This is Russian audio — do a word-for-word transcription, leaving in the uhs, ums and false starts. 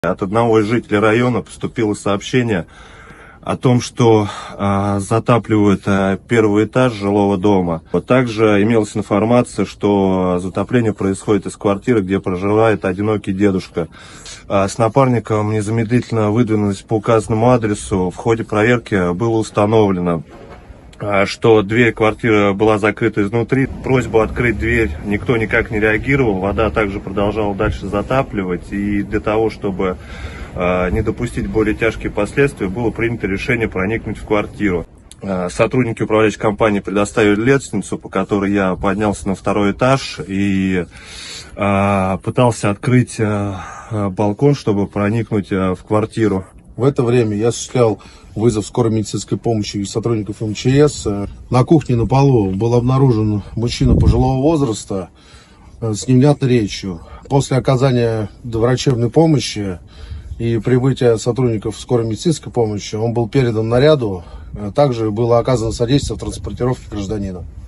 От одного из жителей района поступило сообщение о том, что а, затапливают а, первый этаж жилого дома. Также имелась информация, что затопление происходит из квартиры, где проживает одинокий дедушка. А, с напарником незамедлительно выдвинулись по указанному адресу. В ходе проверки было установлено, что дверь квартиры была закрыта изнутри. Просьбу открыть дверь никто никак не реагировал. Вода также продолжала дальше затапливать. И для того, чтобы э, не допустить более тяжкие последствия, было принято решение проникнуть в квартиру. Э, сотрудники управляющей компании предоставили лестницу, по которой я поднялся на второй этаж и э, пытался открыть э, балкон, чтобы проникнуть э, в квартиру. В это время я осуществлял вызов скорой медицинской помощи и сотрудников эм че эс. На кухне на полу был обнаружен мужчина пожилого возраста с невнятной речью. После оказания доврачебной помощи и прибытия сотрудников скорой медицинской помощи он был передан наряду. Также было оказано содействие в транспортировке гражданина.